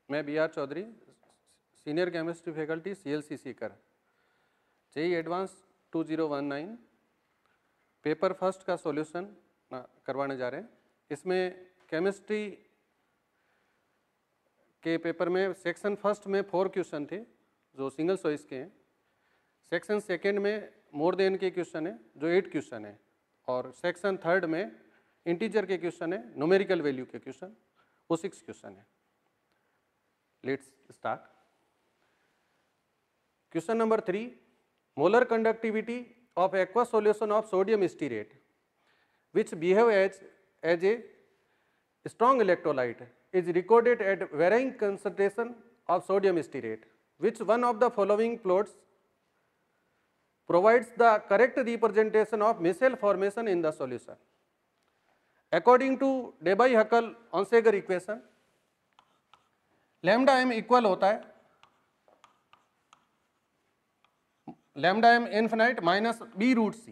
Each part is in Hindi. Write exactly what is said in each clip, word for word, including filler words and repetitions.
मैं B R Chaudhary, senior chemistry faculty, C L C Sikar, JEE advance two zero one nine, paper first का सॉल्यूशन करवाने जा रहे हैं। इसमें केमिस्ट्री के पेपर में सेक्शन फर्स्ट में फोर क्वेश्चन थे जो सिंगल चॉइस के हैं, सेक्शन सेकेंड में मोर देन के क्वेश्चन है जो एट क्वेश्चन है, और सेक्शन थर्ड में इंटीजर के क्वेश्चन है, न्यूमेरिकल वैल्यू के क्वेश्चन वो सिक्स क्वेश्चन है। Let's start. Question number three, molar conductivity of aqueous solution of sodium stearate which behave as as a strong electrolyte is recorded at varying concentration of sodium stearate. Which one of the following plots provides the correct representation of micelle formation in the solution? According to Debye-Huckel-Onsager equation, lambda m equal होता है lambda M infinite minus B root C.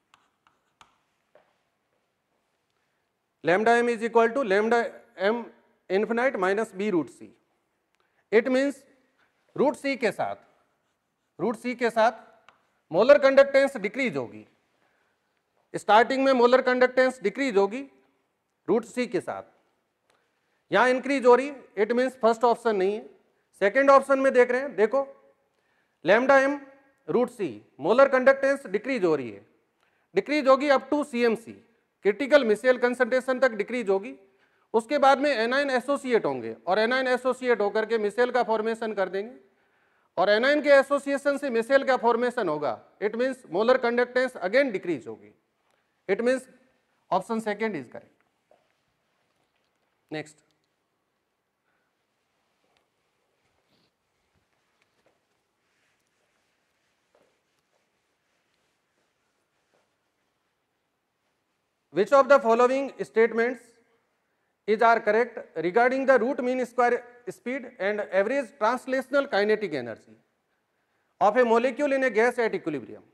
Lambda M is equal to lambda M infinite minus B root C. It means root C के साथ रूट सी के साथ मोलर कंडक्टेंस डिक्रीज होगी। स्टार्टिंग में मोलर कंडक्टेंस डिक्रीज होगी रूट सी के साथ, यहां इंक्रीज हो रही है, इट मीन्स फर्स्ट ऑप्शन नहीं है। सेकेंड ऑप्शन में देख रहे हैं, देखो lambda M root C molar conductance decrease हो रही है, डिक्रीज होगी up to C M C, critical micelle concentration तक डिक्रीज होगी। उसके बाद में एनाइन एसोसिएट होंगे और एनाइन एसोसिएट होकर के मिसेल का फॉर्मेशन कर देंगे, और एनाइन के एसोसिएशन से मिसेल का फॉर्मेशन होगा, it means molar conductance again decrease होगी। It means option second is correct. Next, which of the following statements is are correct regarding the root mean square speed and average translational kinetic energy of a molecule in a gas at equilibrium?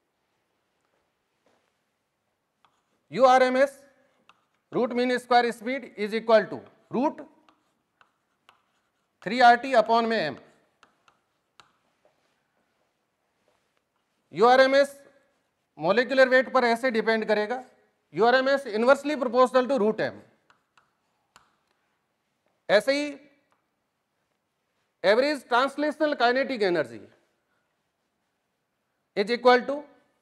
U R M S root mean square speed is equal to root three R T upon में m। U R M S molecular weight पर ऐसे डिपेंड करेगा, U R M S inversely proportional to root M. ऐसे ही average translational kinetic energy is equal to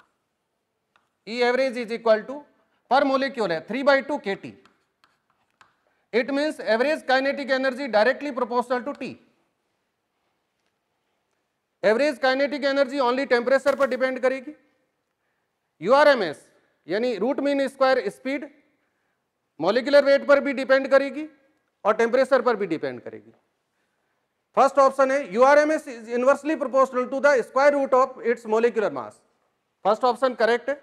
E average is equal to per molecule है three by two k T. It means average kinetic energy directly proportional to T. Average kinetic energy only temperature पर डिपेंड करेगी। U R M S यानी root mean square speed molecular weight पर भी डिपेंड करेगी और टेम्परेचर पर भी डिपेंड करेगी। फर्स्ट ऑप्शन है U R M S is inversely proportional to the square root of its molecular mass. First option correct है।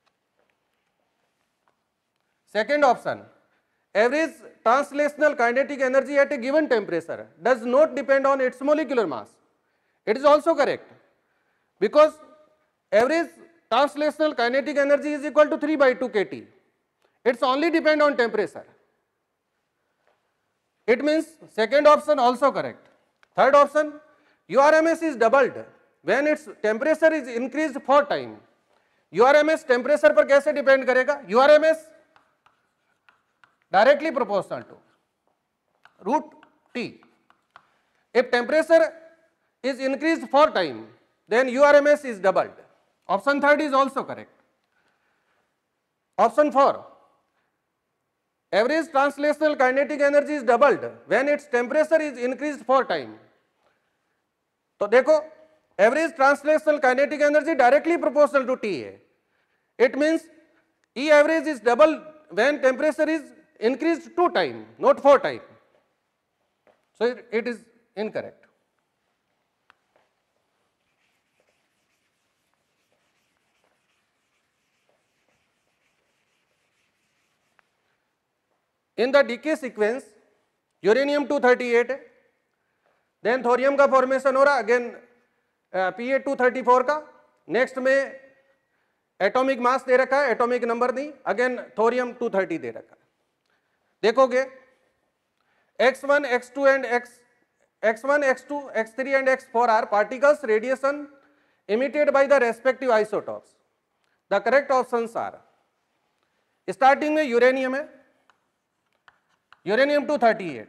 Second option, average translational kinetic energy at a given temperature does not depend on its molecular mass. It is also correct because एवरेज translational kinetic energy is equal to three by two K T. It's only depend on temperature. It means second option also correct. Third option, U R M S is doubled when its temperature is increased four time. U R M S temperature पर कैसे depend करेगा? U R M S directly proportional to root T. If temperature is increased four time, then U R M S is doubled. Option third is also correct. Option four, average translational kinetic energy is doubled when its temperature is increased four time. तो देखो average translational kinetic energy directly proportional to T है. It means E average is double when temperature is increased two time, not four time. So it, it is incorrect. In the decay sequence, uranium two thirty eight है, देन थोरियम का फॉर्मेशन हो रहा again P A two thirty four का, नेक्स्ट में एटॉमिक मास दे रखा है, एटॉमिक नंबर नहीं, अगेन थोरियम टू थर्टी दे रखा है। देखोगे X one X two and X X one, X two, X three and X four are particles radiation emitted by the respective isotopes. The correct options are, starting में यूरेनियम है, uranium two thirty eight,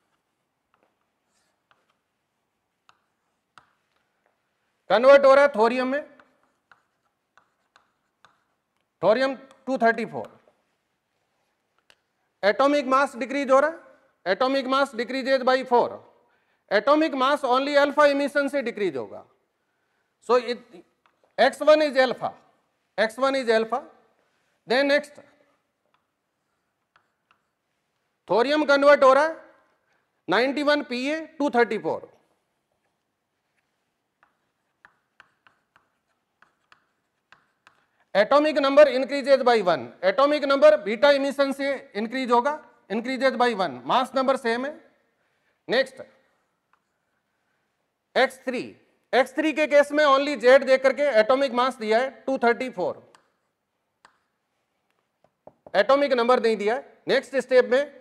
convert हो रहा है थोरियम में, thorium two thirty four, atomic mass decrease हो रहा है, atomic mass decreases by four, atomic mass only alpha emission से डिक्रीज होगा, so X one is alpha, X one is alpha. Then next thorium convert हो रहा है ninety one P A two thirty four, atomic number increases by one, atomic number beta emission से इंक्रीज होगा, increases by one, mass number same है. Next X three, X three के केस में ओनली जेड दे करके एटॉमिक मास दिया है two thirty four, atomic number नहीं दिया है. नेक्स्ट स्टेप में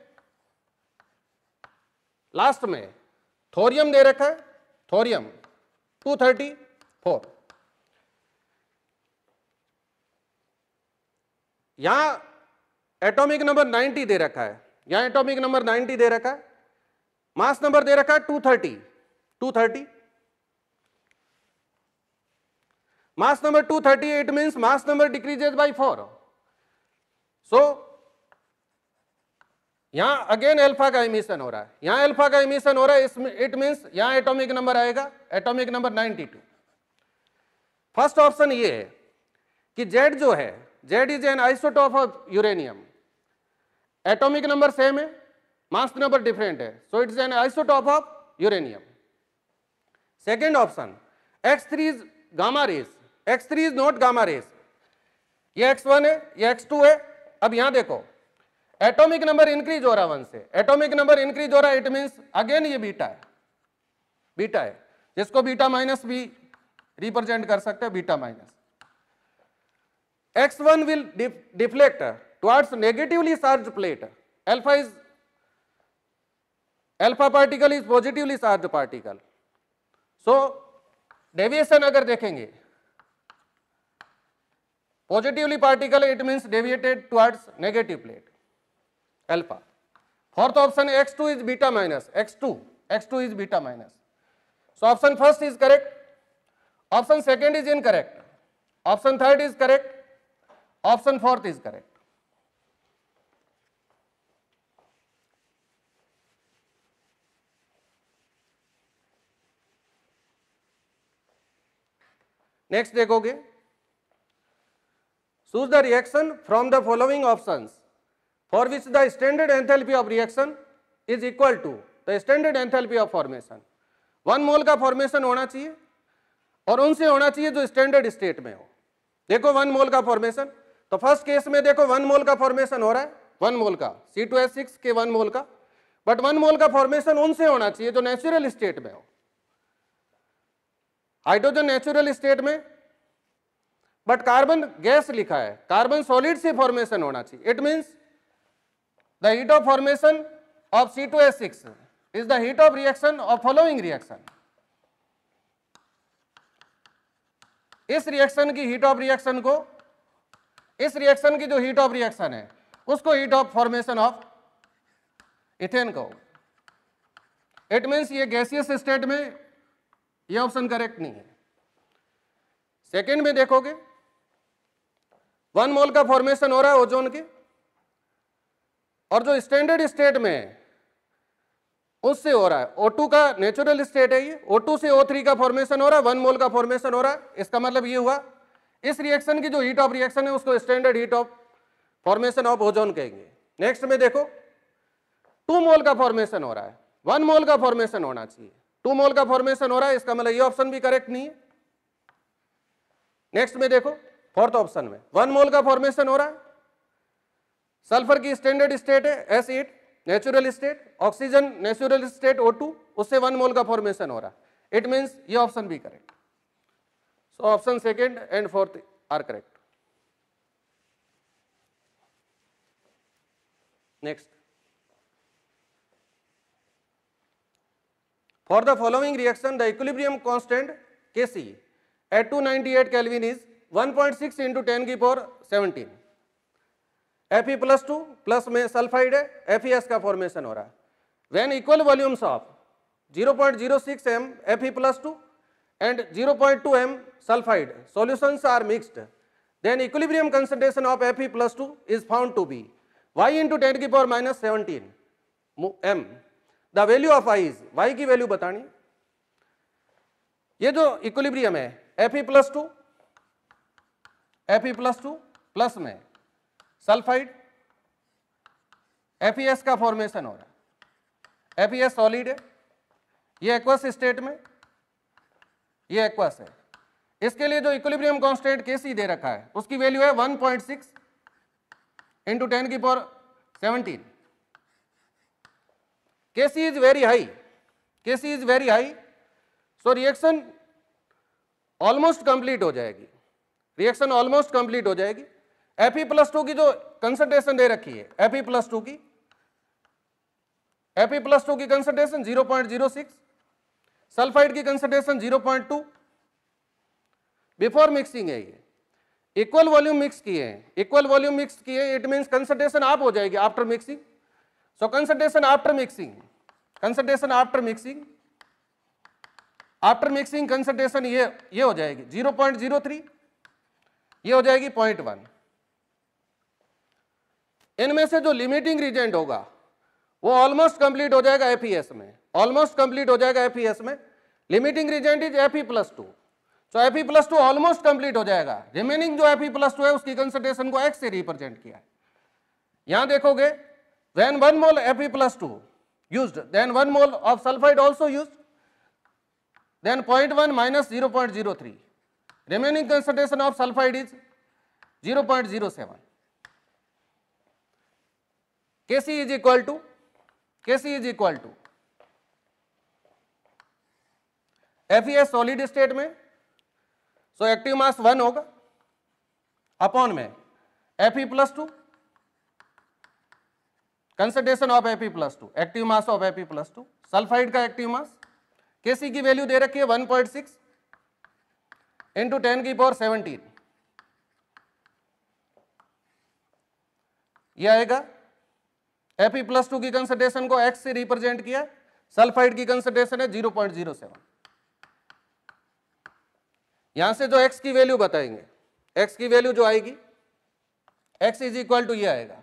लास्ट में थोरियम दे रखा है, थोरियम टू थर्टी फोर, यहां एटॉमिक नंबर नाइंटी दे रखा है, यहां एटॉमिक नंबर नाइंटी दे रखा है, मास नंबर दे रखा है two thirty, two thirty, mass number two thirty, it means mass number decreases by four. So यहां अगेन अल्फा का इमिशन हो रहा है, यहां अल्फा का इमिशन हो रहा है, इसमें इट मींस यहां एटॉमिक नंबर आएगा, atomic number ninety two. First option ये है कि जेड जो है, Z is an isotope of uranium, atomic number same है, मास नंबर डिफरेंट है, so it is an isotope of uranium. Second option X three is gamma rays, X three is not gamma rays, ये एक्स वन है, ये एक्स टू है. अब यहां देखो एटॉमिक नंबर इंक्रीज हो रहा है वन से, एटॉमिक नंबर इंक्रीज हो रहा है, इट मींस अगेन ये बीटा है, बीटा है, जिसको बीटा माइनस भी रिप्रेजेंट कर सकते हैं, beta minus. X one will deflect towards negatively charge plate, alpha is alpha particle is positively charge particle. So deviation अगर देखेंगे, positively particle it means deviated towards negative plate alpha. Fourth option X two is beta minus, X two, X two is beta minus. So option first is correct, option second is incorrect, option third is correct, option fourth is correct. Next देखोगे, choose the reaction from the following options for which the standard enthalpy of reaction is equal to the standard enthalpy of formation. One mole का फॉर्मेशन होना चाहिए और उनसे होना चाहिए जो स्टैंडर्ड स्टेट में हो. देखो वन मोल का फॉर्मेशन, तो फर्स्ट केस में देखो वन मोल का फॉर्मेशन हो रहा है, वन मोल का सी टू एच सिक्स के वन मोल का, बट वन मोल का फॉर्मेशन उनसे होना चाहिए जो नेचुरल स्टेट में हो. हाइड्रोजन नेचुरल स्टेट में, बट कार्बन गैस लिखा है, कार्बन सॉलिड से फॉर्मेशन होना चाहिए. It means the heat of formation of C two H six is the heat of reaction of following reaction. इस रिएक्शन की हीट ऑफ रिएक्शन को, इस रिएक्शन की जो हीट ऑफ रिएक्शन है उसको heat of formation of ethane को. इट मींस ये गैसियस स्टेट में ये ऑप्शन करेक्ट नहीं है. सेकेंड में देखोगे वन मोल का फॉर्मेशन हो रहा है ओजोन के, और जो स्टैंडर्ड स्टेट में उससे हो रहा है ओ टू का नेचुरल स्टेट है, ये ओ टू से ओ थ्री का फॉर्मेशन हो रहा है, वन मोल का फॉर्मेशन हो रहा है. इसका मतलब ये हुआ इस रिएक्शन की जो हीट ऑफ रिएक्शन है उसको standard heat of formation of ozone कहेंगे. नेक्स्ट में देखो टू मोल का फॉर्मेशन हो रहा है, वन मोल का फॉर्मेशन होना चाहिए, टू मोल का फॉर्मेशन हो रहा है, इसका मतलब ये ऑप्शन भी करेक्ट नहीं है. नेक्स्ट में देखो फोर्थ ऑप्शन में वन मोल का फॉर्मेशन हो रहा है, सल्फर की स्टैंडर्ड स्टेट है S at natural state, oxygen natural state O two, उससे वन मोल का फॉर्मेशन हो रहा है. इट मींस ये ऑप्शन भी correct. So option second and fourth are correct. Next For the following reaction, the equilibrium constant Kc at two ninety-eight Kelvin is one point six into ten की power seventeen. Fe plus two plus में सल्फाइड है, Fes का फॉर्मेशन हो रहा है. When equal volumes of zero point zero six m Fe plus two and zero point two m sulfide solutions are mixed, then equilibrium concentration of Fe plus two is found to be y into ten की power minus seventeen m. The value of I is, y की वैल्यू बतानी. ये जो इक्विलिब्रियम है Fe plus two Fe plus two plus में सल्फाइड Fes का फॉर्मेशन हो रहा है. Fes सॉलिड है, ये एक्वस स्टेट में, ये एक्वस है. इसके लिए जो इक्विलिब्रियम कांस्टेंट Kc दे रखा है उसकी वैल्यू है one point six into ten की power seventeen. Kc is very high, Kc is very high, so reaction almost complete हो जाएगी. रिएक्शन ऑलमोस्ट कंप्लीट हो जाएगी. Fe प्लस टू की जो कंसंट्रेशन दे रखी है, Fe प्लस टू की Fe प्लस टू की concentration zero point zero six, sulphide की concentration zero point two. Before mixing है, ये इक्वल वॉल्यूम मिक्स किए हैं, इक्वल वॉल्यूम मिक्स किए, इट मींस कंसंट्रेशन आप हो जाएगी after mixing. So concentration after mixing, concentration after mixing, after mixing concentration ये ये हो जाएगी zero point zero three, ये हो जाएगी zero point one. इनमें से जो लिमिटिंग रीजेंट होगा वो ऑलमोस्ट कंप्लीट हो जाएगा Fes में, ऑलमोस्ट कंप्लीट हो जाएगा Fes में. Limiting reagent is Fe plus two, तो Fe plus two almost complete हो जाएगा. रिमेनिंग जो Fe प्लस टू है उसकी कंसंट्रेशन को X से रिप्रेजेंट किया है. यहां देखोगे when one mole Fe plus two used, then one mole of sulfide also used, then zero point one minus zero point zero three. Remaining concentration of sulfide is zero point zero seven. Kc is equal to, Kc is equal to Fes solid state में, so active mass वन होगा अपॉन में Fe plus two, concentration of Fe plus two, active mass of Fe plus two, sulphide का एक्टिव मास. Kc की वैल्यू दे रखी है one point six into ten की पावर सेवनटीन. यह आएगा. Fe प्लस टू की कंसंट्रेशन को X से रिप्रेजेंट किया, सल्फाइड की कंसंट्रेशन है zero point zero seven. यहां से जो X की वैल्यू बताएंगे, X की वैल्यू जो आएगी, X इज इक्वल टू ये आएगा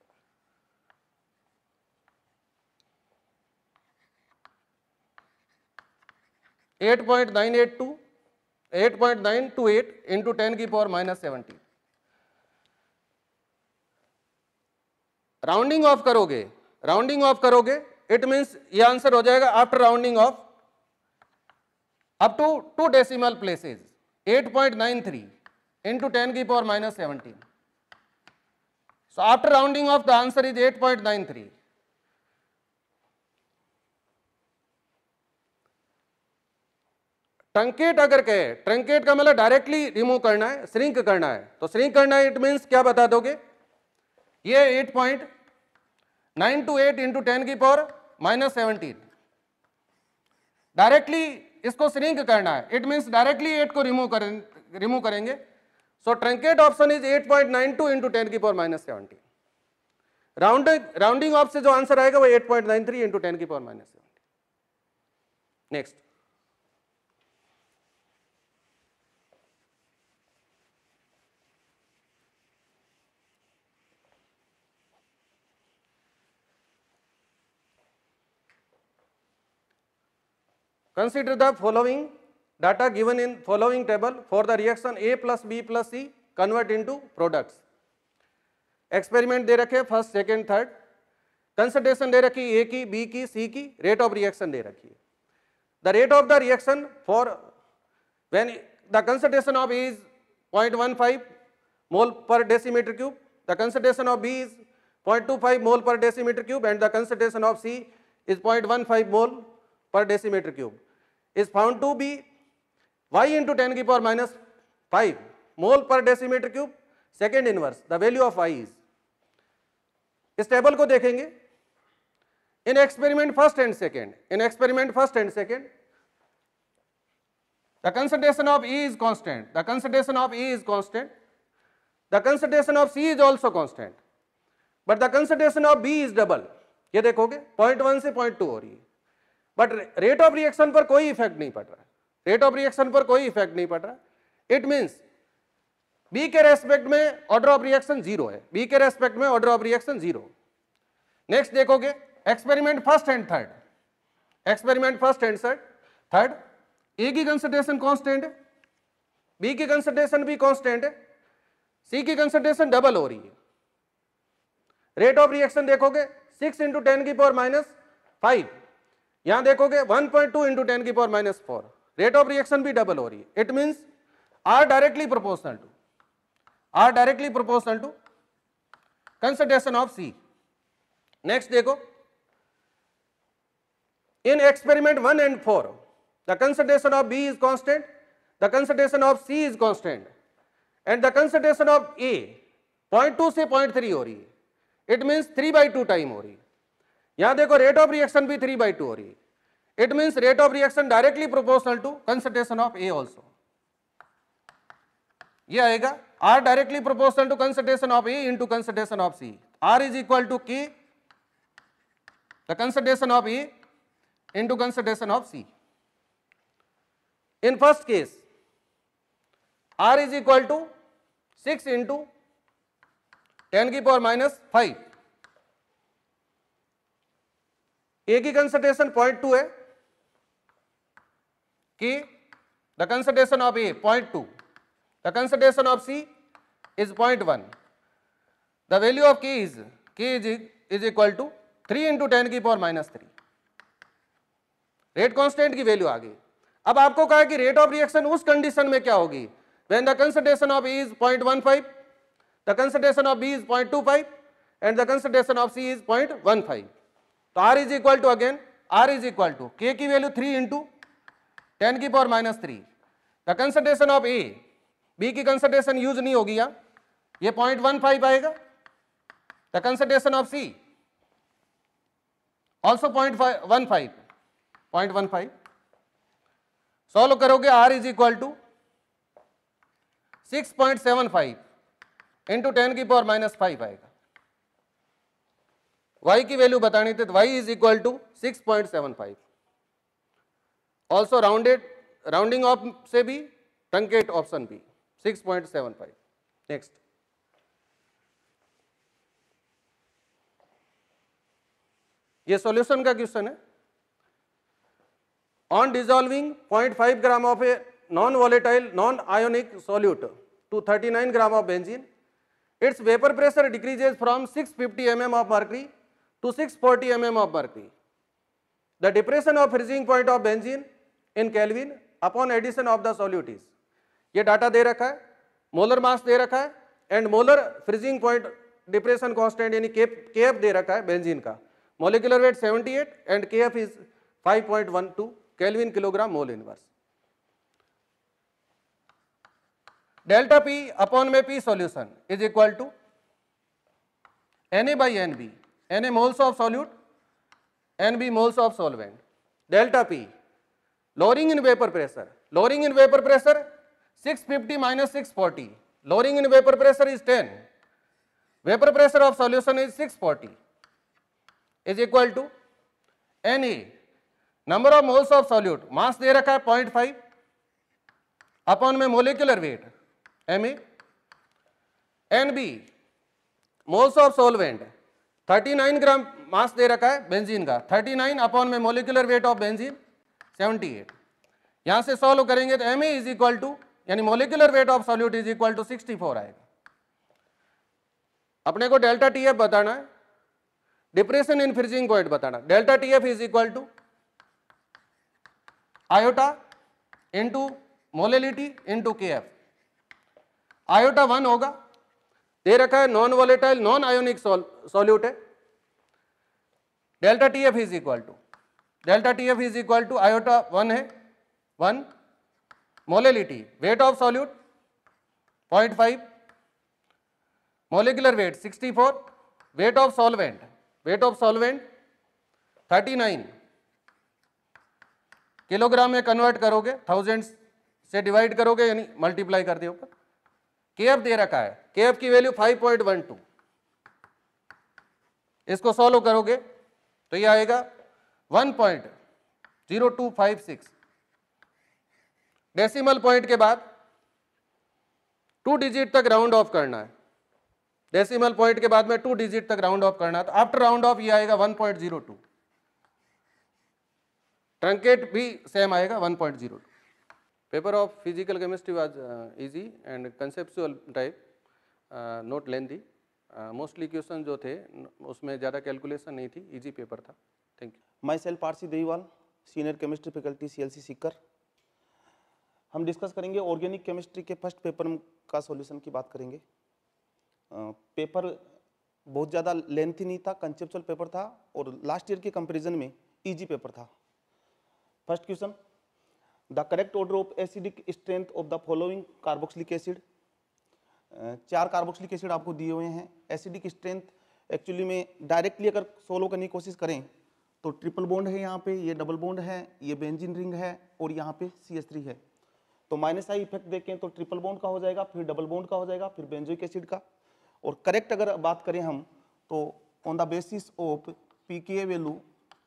eight point nine eight two, eight point nine two eight into ten की power minus seventeen. Rounding off करोगे, राउंडिंग ऑफ करोगे इट मींस ये आंसर हो जाएगा after rounding off up to two decimal places eight point nine three into ten की power minus seventeen. So after rounding off the answer is eight point nine three. Truncate अगर कहे, ट्रंकेट का मतलब डायरेक्टली रिमूव करना है, श्रिंक करना है, तो श्रिंक करना है इट मींस क्या बता दोगे, ये eight point nine two eight into ten की पावर माइनस सेवनटीन. डायरेक्टली इसको श्रिंक करना है, इट मींस डायरेक्टली एट को रिमूव करें, रिमूव करेंगे. So truncate option is eight point nine two into ten की power minus seventeen. Rounding rounding off से जो आंसर आएगा वो eight point nine three into ten की power minus seventeen. Next, consider the following data given in following table for the reaction A plus B plus C convert into products. Experiment दे रखे फर्स्ट सेकेंड थर्ड, कंसंट्रेशन दे रखी ए की, बी की, सी की, रेट ऑफ रिएक्शन दे रखी है. The rate of the reaction for when the concentration of A is zero point one five mole per decimetre cube, the concentration of B is zero point two five mole per decimetre cube and the concentration of C is zero point one five mole per decimetre cube, is found to be y into ten की power minus five mole per decimetre cube. Second inverse the value of y is, इस टेबल को देखेंगे, in experiment first and second, in experiment first and second, the concentration of E is constant, the concentration of E is constant, the concentration of C is also constant, but the concentration of B is double. ये देखोगे पॉइंट वन से पॉइंट टू हो रही है, बट रेट ऑफ रिएक्शन पर कोई इफेक्ट नहीं पड़ रहा है, रेट ऑफ रिएक्शन पर कोई इफेक्ट नहीं पड़ रहा. It means B K respect में ऑर्डर ऑफ रिएक्शन जीरो है, बी के रेस्पेक्ट में order of reaction zero. Next देखोगे experiment first and third, experiment first and third, A की कंसंट्रेशन कांस्टेंट है, बी की कंसंट्रेशन भी कांस्टेंट है, सी की कंसंट्रेशन डबल हो रही है. रेट ऑफ रिएक्शन देखोगे सिक्स इंटू टेन की पावर माइनस फाइव, यहां देखोगे one point two into ten की power minus four, rate of reaction भी डबल हो रही है. It means R directly proportional to, R directly proportional to concentration of C. Next देखो in experiment one and four, the concentration of B is constant, the concentration of C is constant, and the concentration of A zero point two से zero point three हो रही है. It means three by two time हो रही है. यहां देखो रेट ऑफ रिएक्शन भी three by two हो रही है. It means rate of reaction directly proportional to concentration of A also. ये आएगा R directly proportional to concentration of A into concentration of C. R is equal to K, the concentration of A into concentration of C. In first case, R is equal to six into ten की पावर माइनस फाइव. A की concentration zero point two है, K the concentration of A zero point two, the concentration of C is zero point one. The value of K is K is, is equal to three into ten की power minus three. Rate constant की वैल्यू आ गई. अब आपको कहा कि रेट ऑफ रिएक्शन उस कंडीशन में क्या होगी, when the concentration of A is zero point one five, the concentration of B is zero point two five and the concentration of C is zero point one five. तो R is equal to again R is equal to K की वैल्यू थ्री इंटू टेन की power minus three. The concentration of A, B की कंसंट्रेशन यूज नहीं होगी यहां, ये zero point one five आएगा. The concentration of C also zero point one five, zero point one five. Solve करोगे R is equal to six point seven five into ten की पावर माइनस फाइव आएगा. Y की वैल्यू बतानी थी, तो Y is equal to six point seven five. Also rounded, rounding off से भी truncate option B six point seven five. Next ये सॉल्यूशन का क्वेश्चन है. On dissolving zero point five gram of a non-volatile non-ionic solute to thirty-nine gram of benzene, its vapor pressure decreases from six hundred fifty millimeters of mercury to six hundred forty millimeters of mercury. The depression of freezing point of benzene in Kelvin upon addition of the solute is, ये डाटा दे रखा है, मोलर मास दे रखा है and molar freezing point depression constant यानी केएफ दे रखा है बेंजीन का. Molecular weight seventy eight and KF is five point one two kelvin kilogram mole inverse. Delta P upon में P solution is equal to Na by N B, Na moles of solute, N B moles of solvent. Delta P lowering in vapour pressure, lowering in vapour pressure six fifty minus six forty, lowering in vapor pressure is ten, vapor pressure of solution is six forty, is equal to Na number of moles of solute, mass दे रखा है zero point five अपॉन में molecular weight Ma, Nb moles of solvent thirty-nine gram mass दे रखा है बेंजीन का, thirty-nine अपॉन में molecular weight of benzene seventy-eight. यहां से सॉल्व करेंगे तो Ma इज इक्वल टू यानी molecular weight of solute is equal to sixty four आएगा. अपने को डेल्टा टीएफ बताना है, डिप्रेशन इन फ्रीजिंग पॉइंट बताना. Delta TF is equal to iota into molality into KF. Iota one होगा, दे रखा है non volatile non ionic solute है. Delta TF is equal to delta TF is equal to iota one है, one molality weight of solute zero point five, molecular weight sixty-four, weight of solvent weight of solvent thirty nine kilogram में कन्वर्ट करोगे, थाउजेंड से डिवाइड करोगे यानी मल्टीप्लाई कर दिए ऊपर। केएफ दे रखा है, केएफ की value five point one two, इसको सॉल्व करोगे तो ये आएगा one point zero two five six. Decimal point के बाद टू डिजिट तक राउंड ऑफ करना है, डेसिमल पॉइंट के बाद में टू डिजिट तक राउंड ऑफ करना है, तो आफ्टर राउंड ऑफ ये आएगा one point zero two. Truncate भी सेम आएगा one point zero two. Paper of physical chemistry was easy and conceptual type, not lengthy. Mostly question जो थे उसमें ज़्यादा कैलकुलेशन नहीं थी, इजी पेपर था। Thank you. Myself Parsi Devival, senior chemistry faculty CLC Sikar. हम डिस्कस करेंगे ऑर्गेनिक केमिस्ट्री के फर्स्ट पेपर का सॉल्यूशन की बात करेंगे। पेपर बहुत ज़्यादा लेंथी नहीं था, कंसेप्चुअल पेपर था और लास्ट ईयर के कंपैरिजन में इजी पेपर था। First question, the correct order of acidic strength of the following carboxylic acid. चार कार्बोक्सिलिक एसिड आपको दिए हुए हैं। एसिडिक स्ट्रेंथ एक्चुअली में डायरेक्टली अगर सोलो करने की कोशिश करें तो ट्रिपल बॉन्ड है यहाँ पे, ये डबल बॉन्ड है, ये बेंजीन रिंग है और यहाँ पे सी एच थ्री है। तो माइनस आई इफेक्ट देखें तो ट्रिपल बॉन्ड का हो जाएगा, फिर डबल बॉन्ड का हो जाएगा, फिर बेंजोइक एसिड का। और करेक्ट अगर बात करें हम तो on the basis of PK value,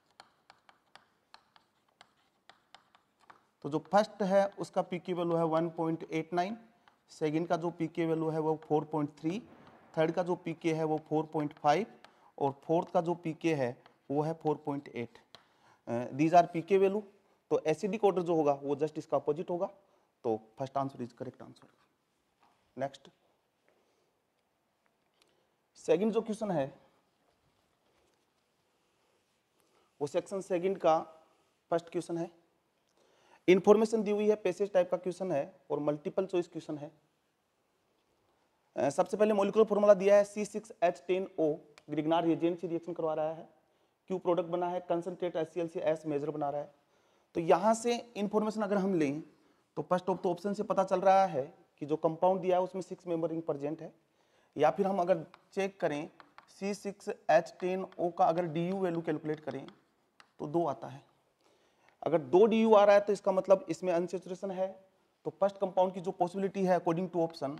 तो जो फर्स्ट है उसका पीके वैल्यू है one point eight nine, second का जो पीके वैल्यू है वो फोर पॉइंट थ्री, थर्ड का जो पीके है वो फोर पॉइंट फाइव और फोर्थ का जो पीके है वो है four point eight. These are PK value. तो एसिडिक ऑर्डर जो होगा वो जस्ट इसका अपोजिट होगा। तो first answer is correct answer. Next, second जो क्वेश्चन है वो सेक्शन सेकंड का फर्स्ट क्वेश्चन है। इंफॉर्मेशन दी हुई है, पैसेज टाइप का क्वेश्चन है और मल्टीपल चॉइस क्वेश्चन है। uh, सबसे पहले मॉलिक्यूलर फॉर्मूला दिया है C six H ten O, Grignard reagent से रिएक्शन करवा रहा है। क्यू प्रोडक्ट बना है, कंसंट्रेट एचसीएल से एस मेजर बना रहा है। तो यहाँ से इंफॉर्मेशन अगर हम लें तो फर्स्ट ऑफ द ऑप्शन से पता चल रहा है कि जो कंपाउंड दिया है उसमें सिक्स मेंबर रिंग प्रेजेंट है। या फिर हम अगर चेक करें C six H ten O का अगर डी यू वैल्यू कैलकुलेट करें तो दो आता है। अगर दो डी यू आ रहा है तो इसका मतलब इसमें अनसैचुरेशन है। तो फर्स्ट कंपाउंड की जो पॉसिबिलिटी है अकॉर्डिंग टू ऑप्शन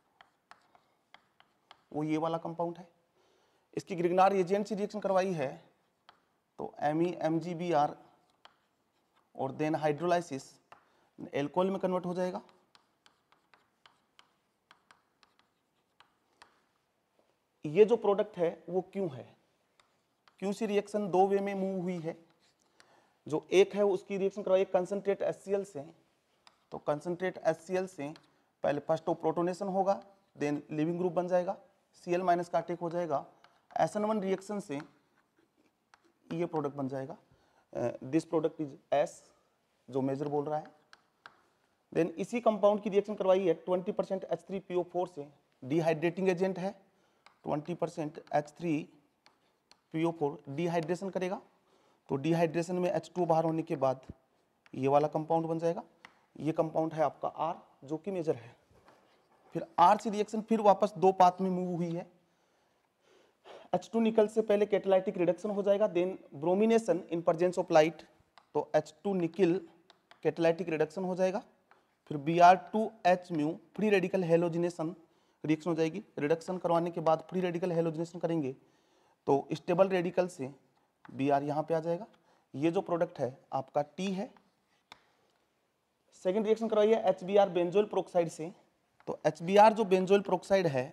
वो ये वाला कंपाउंड है। इसकी ग्रिग्नार रिएजेंट से रिएक्शन करवाई है तो M E M G B R और देन हाइड्रोलाइसिस एल्कोहल में कन्वर्ट हो जाएगा। ये जो प्रोडक्ट है वो क्यों है, क्यों सी रिएक्शन दो वे में मूव हुई है। जो एक है उसकी रिएक्शन करवाई कंसंट्रेट एचसीएल से, तो कंसंट्रेट एचसीएल से पहले फर्स्ट तो प्रोटोनेशन होगा, देन लिविंग ग्रुप बन जाएगा, सीएल माइनस का अटैक हो जाएगा, एस एन वन रिएक्शन से ये प्रोडक्ट बन जाएगा। दिस प्रोडक्ट इज एस, जो मेजर बोल रहा है। देन इसी कंपाउंड की रिएक्शन करवाई है twenty percent H three P O four से, डिहाइड्रेटिंग एजेंट है, twenty percent H three P O four dehydration करेगा। तो डिहाइड्रेशन में एच टू बाहर होने के बाद ये वाला कंपाउंड बन जाएगा। ये कंपाउंड है आपका आर, जो कि मेजर है। फिर आर से रिएक्शन फिर वापस दो पाथ में मूव हुई है। एच टू निकल से पहले कैटालाइटिक रिडक्शन हो जाएगा, then bromination in presence of light, तो H two nickel catalytic reduction हो जाएगा। फिर B R two H mu free radical halogenation reaction हो जाएगी। रिडक्शन करवाने के बाद फ्री रेडिकल हेलोजिनेशन करेंगे तो स्टेबल रेडिकल से बी आर यहाँ पे आ जाएगा। ये जो प्रोडक्ट है आपका टी है। सेकेंड रिएक्शन करवाई है H B R benzoyl peroxide से, तो एच बी आर जो बेंजोइल प्रोक्साइड है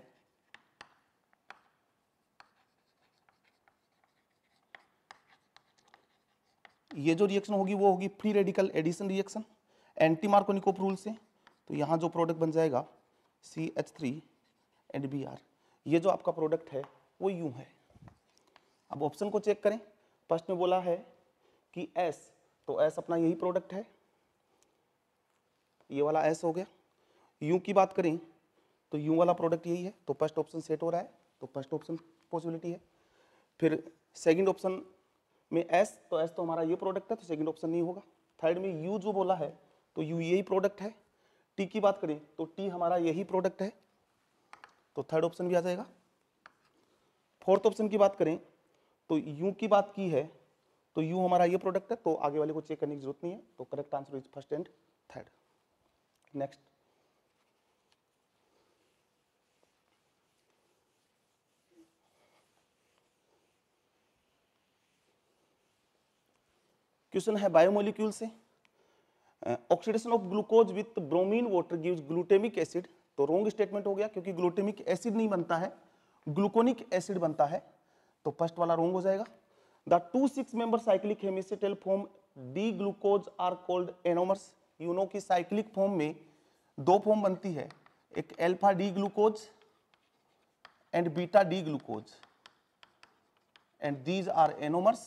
ये जो रिएक्शन होगी वो होगी free radical addition reaction anti Markovnikov rule से। तो यहाँ जो प्रोडक्ट बन जाएगा C H three and B R. ये जो आपका प्रोडक्ट है वो यूं है। अब ऑप्शन को चेक करें। फर्स्ट में बोला है कि S, तो S अपना यही प्रोडक्ट है, ये वाला S हो गया। U की बात करें तो U वाला प्रोडक्ट यही है, तो फर्स्ट ऑप्शन सेट हो रहा है, तो फर्स्ट ऑप्शन पॉसिबिलिटी है। फिर सेकंड ऑप्शन में S, तो S तो हमारा ये प्रोडक्ट है, तो सेकंड ऑप्शन नहीं होगा। थर्ड में U जो बोला है तो U यही प्रोडक्ट है। T की बात करें तो T हमारा यही प्रोडक्ट है, तो थर्ड ऑप्शन भी आ जाएगा। फोर्थ ऑप्शन की बात करें तो U की बात की है तो यू हमारा ये प्रोडक्ट है, तो आगे वाले को चेक करने की जरूरत नहीं है। तो correct answer is first and third. Next, question है बायोमोलिक्यूल से, oxidation of glucose with bromine water gives glutamic acid. तो रॉन्ग स्टेटमेंट हो गया, क्योंकि ग्लूटेमिक एसिड नहीं बनता है, ग्लूकोनिक एसिड बनता है, तो फर्स्ट वाला रॉन्ग हो जाएगा। The two six member cyclic hemiacetal form D glucose are called anomers. You know कि साइक्लिक फॉर्म में दो फॉर्म बनती है, एक alpha D glucose and beta D glucose, and these are anomers.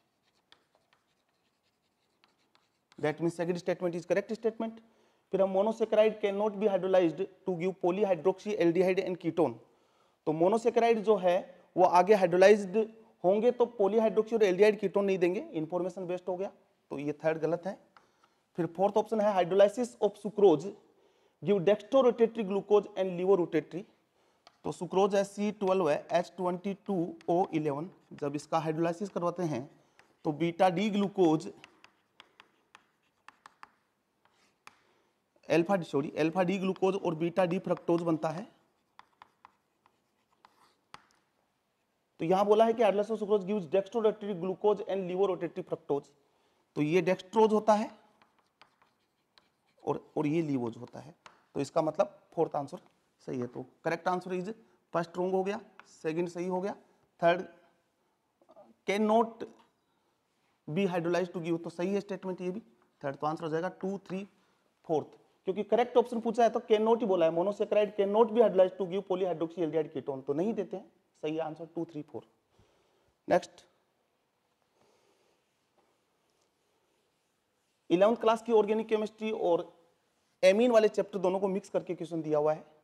That means second statement is correct statement. फिर हम monosaccharide can not be hydrolysed to give polyhydroxy aldehyde and ketone. तो मोनोसेकेराइड जो है वो आगे हाइड्रोलाइज्ड होंगे तो पॉलीहाइड्रोक्सी और एल्डिहाइड कीटोन नहीं देंगे, इंफॉर्मेशन बेस्ड हो गया, तो ये थर्ड गलत है। फिर फोर्थ ऑप्शन है hydrolysis of sucrose give dextro rotatory glucose and laevo rotatory. तो सुक्रोज है सी ट्वेल्व है H twenty two O eleven, जब इसका हाइड्रोलाइसिस करवाते हैं तो beta D glucose alpha sorry alpha D glucose और बीटा डी फ्रक्टोज बनता है। तो यहां बोला है कि hydrolysis of sucrose gives dextro rotatory glucose and laevo rotatory fructose. तो ये डेक्स्ट्रोज होता है और और ये लीवोज होता है, तो इसका मतलब फोर्थ आंसर सही है। तो correct answer is first wrong हो गया, सेकंड सही हो गया, third can not be hydrolysed to give, तो सही है स्टेटमेंट ये भी, थर्ड तो आंसर हो जाएगा टू थ्री फोर्थ, क्योंकि करेक्ट ऑप्शन पूछा है तो कैन नॉट ही बोला है, monosaccharide can not be hydrolysed to give polyhydroxy aldehyde ketone, तो नहीं देते हैं, सही answer two three four. Next, eleventh class की ऑर्गेनिक केमिस्ट्री और एमीन वाले चैप्टर दोनों को मिक्स करके क्वेश्चन दिया हुआ है।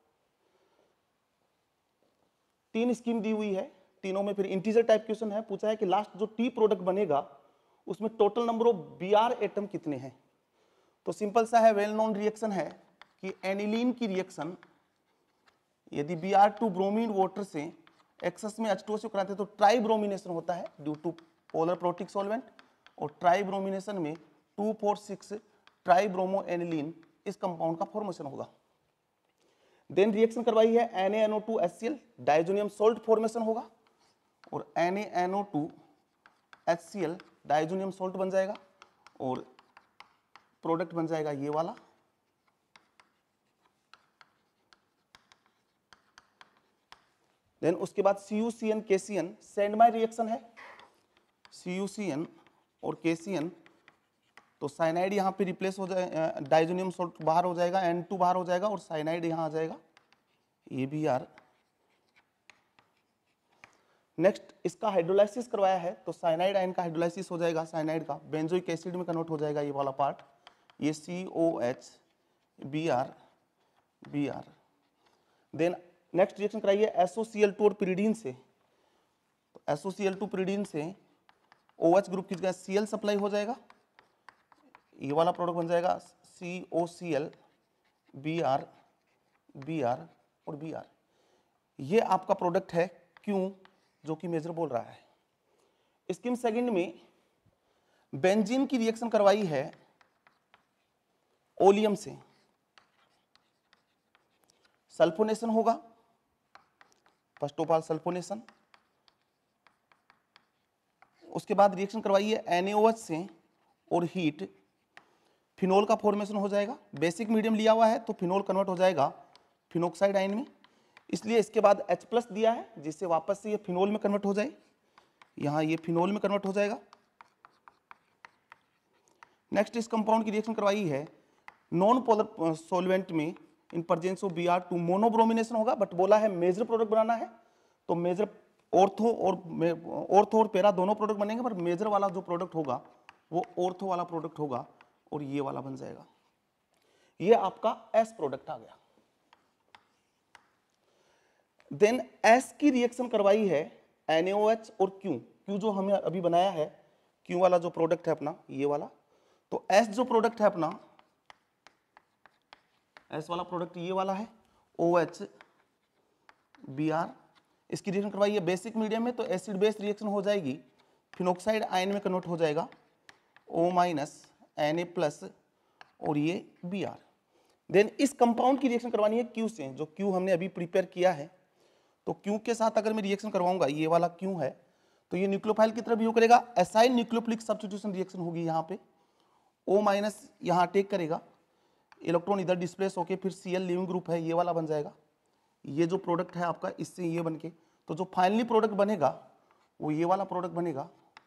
तीन स्कीम दी हुई है, तीनों में फिर इंटीजर टाइप क्वेश्चन है। पूछा है कि लास्ट जो टी प्रोडक्ट बनेगा उसमें total number of B R atom कितने हैं। तो सिंपल सा है, वेल नोन रिएक्शन है कि एनिलीन की रिएक्शन यदि B R two bromine water से एक्सेस में एच टू ओ से कराते हैं तो ट्राई ब्रोमिनेशन होता है due to polar protic solvent, और ट्राई ब्रोमिनेशन में two four six tribromoaniline इस कंपाउंड का फॉर्मेशन होगा। देन रिएक्शन करवाई है N A N O two H C L, diazonium salt formation होगा, और N A N O two H C L diazonium salt बन जाएगा, और प्रोडक्ट बन जाएगा ये वाला। देन उसके बाद सी यू सी एन के सी एन सैंडमाइर रिएक्शन है, सी यू सी एन और के सी एन, तो साइनाइड यहाँ पे रिप्लेस हो जाए, डाइजोनियम सॉल्ट बाहर हो जाएगा, एन टू बाहर हो जाएगा और साइनाइड यहाँ आ जाएगा, ये भी यार। नेक्स्ट इसका हाइड्रोलाइसिस करवाया है तो साइनाइड आयन का हाइड्रोलाइसिस हो जाएगा, साइनाइड का बेंजोइक एसिड में कन्वर्ट हो जाएगा ये वाला पार्ट, ये C O H B R B R. Then next reaction कराइए S O C L two और पिरिडीन से, तो S O C L two pyridine से ओ एच ग्रुप की सी एल सप्लाई हो जाएगा, ये वाला प्रोडक्ट बन जाएगा C O C L B R B R और बी आर। ये आपका प्रोडक्ट है क्यों, जो कि मेजर बोल रहा है। स्कीम सेकंड में बेंजीन की रिएक्शन करवाई है ओलियम से, सल्फोनेशन होगा, फर्स्ट ऑफ ऑल सल्फोनेशन, उसके बाद रिएक्शन करवाई है एन ए ओ एच से और हीट, फिनोल का फॉर्मेशन हो जाएगा, बेसिक मीडियम लिया हुआ है तो फिनोल कन्वर्ट हो जाएगा फिनोक्साइड आयन में, इसलिए इसके बाद H प्लस दिया है जिससे वापस से ये फिनोल में कन्वर्ट हो जाए, यहाँ ये फिनोल में कन्वर्ट हो जाएगा। नेक्स्ट इस कंपाउंड की रिएक्शन करवाई है नॉन पोलर सॉल्वेंट में in presence of B R two, monobromination होगा, बट बोला है मेजर प्रोडक्ट बनाना है तो मेजर ऑर्थो और ऑर्थो और पैरा दोनों प्रोडक्ट बनेंगे, पर मेजर वाला जो प्रोडक्ट होगा वो ऑर्थो वाला प्रोडक्ट होगा और ये वाला बन जाएगा, ये आपका एस प्रोडक्ट आ गया। देन एस की रिएक्शन करवाई है एन ए ओ एच और क्यू, क्यू जो हमने अभी बनाया है, क्यू वाला जो प्रोडक्ट है अपना ये वाला, तो एस जो प्रोडक्ट है अपना, एस वाला प्रोडक्ट ये वाला है ओ एच बी आर, इसकी रिएक्शन करवाई है बेसिक मीडियम में तो एसिड बेस रिएक्शन हो जाएगी, फिनोक्साइड आयन में कन्वर्ट हो जाएगा O minus N A plus और ये बी आर। देन इस कंपाउंड की रिएक्शन करवानी है Q से, जो Q हमने अभी प्रिपेयर किया है। तो Q के साथ अगर मैं रिएक्शन करवाऊंगा, ये वाला Q है, तो ये न्यूक्लियोफाइल की तरफ बिहेव करेगा, एसाइल न्यूक्लियोफिलिक सब्स्टिट्यूशन रिएक्शन होगी यहाँ पे। O माइनस यहाँ अटैक करेगा, इलेक्ट्रॉन इधर डिस्प्लेस होके फिर Cl लिविंग ग्रुप है, ये वाला बन जाएगा। ये जो प्रोडक्ट है आपका, इससे ये बन के, तो जो फाइनली प्रोडक्ट बनेगा वो ये वाला प्रोडक्ट बनेगा,